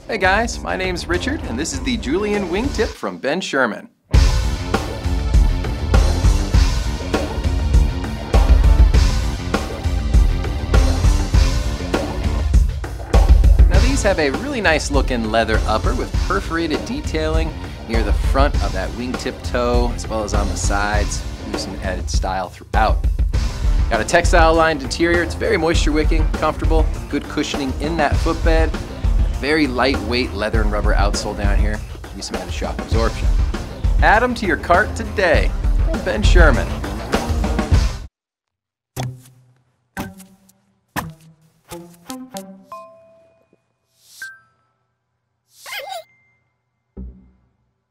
Hey guys, my name's Richard and this is the Julian Wingtip from Ben Sherman. Now these have a really nice looking leather upper with perforated detailing near the front of that wingtip toe as well as on the sides. Give some added style throughout. Got a textile lined interior. It's very moisture wicking, comfortable, good cushioning in that footbed. Very lightweight leather and rubber outsole down here. Give you some added shock absorption. Add them to your cart today from Ben Sherman.